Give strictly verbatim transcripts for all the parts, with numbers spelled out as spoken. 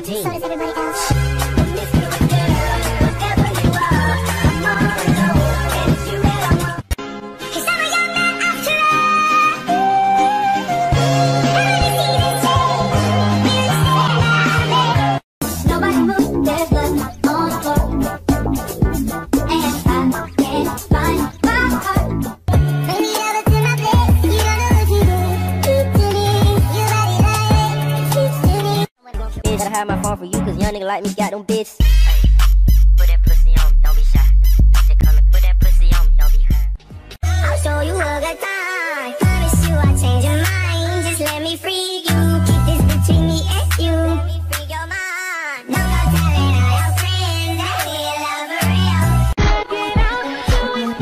team. So does everybody else. Gotta hide my phone for you, cause young nigga like me got them bitches. Put that pussy on me, don't be shy. Just come and put that pussy on me, don't be high. I'll show you a good time. Promise you I'll change your mind. Just let me free you. Keep this between me and you. Let me free your mind. No more telling all your friends that we love for real. Get out to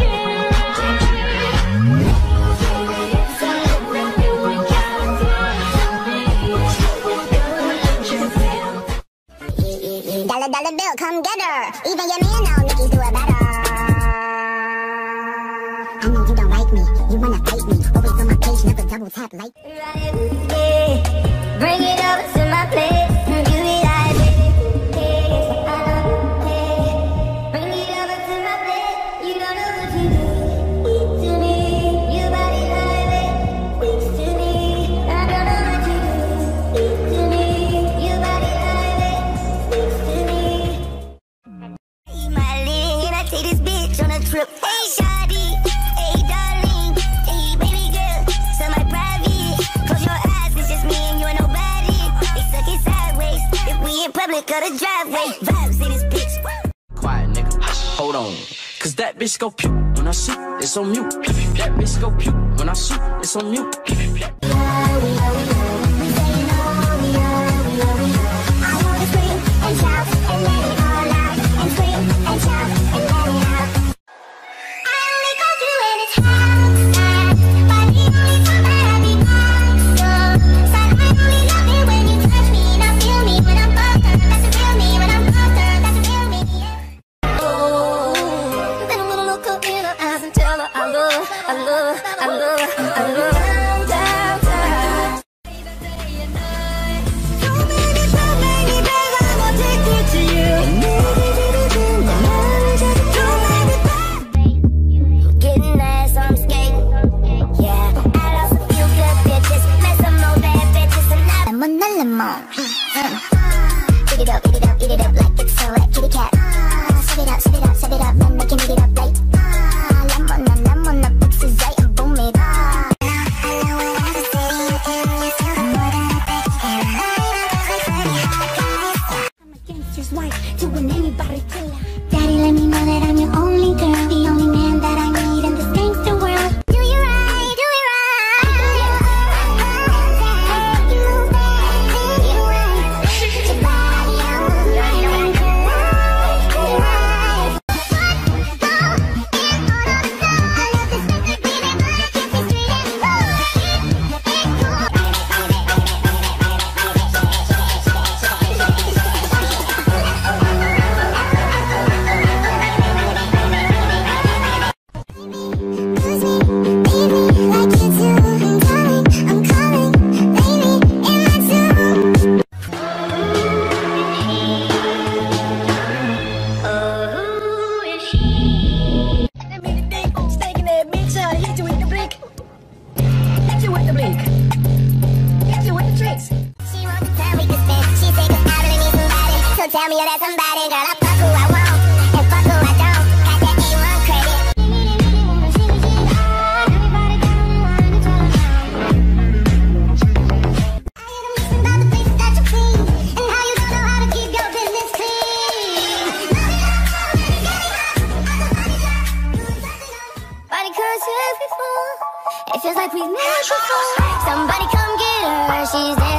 Dollar, dollar bill, come get her. Even your man know Nicki's do it better. I know you don't like me, you wanna fight me. Always on my page, never double tap like. Yeah, bring it over to my place. You be like, bring it over to my place. You don't know what you do. Speak to me, your body like it. Speak to me, I don't know what you do. Speak to me, your body like it. Speak to me. Smiling and I take this bitch on a trip. Hey, shawty, hey, darling, hey, baby girl, so my private. Close your eyes, it's just me and you and nobody. They suck it sideways if we in public or the driveway. Vibes in this bitch. Quiet, nigga. Hold on. Cause that bitch go pew when I shoot, it's on mute. That bitch go pew when I shoot, it's on mute. Eat it up, eat it up, eat it up like it's so wet, kitty cat. Shut it up, shut it up, shut it up, and they can eat it up like. Lemon, lemon, the pixels, right, and boom it. I'm a gangster's wife to an anybody killer. Daddy, let me know that I'm your only girl, the only man that I need in this gangster world. Do you right, do it right. You move that, you right. Your body on right, right, right. Go, in on the floor. I love this music, baby, but I keep it straight and slow. Tell me you're that somebody, girl, I fuck who I want, and fuck who I don't, got that A one credit. I hear them missing about the places that you clean, and how you don't know how to keep your business clean. Body conscious before, it feels like we've met before. Somebody come get her, she's there.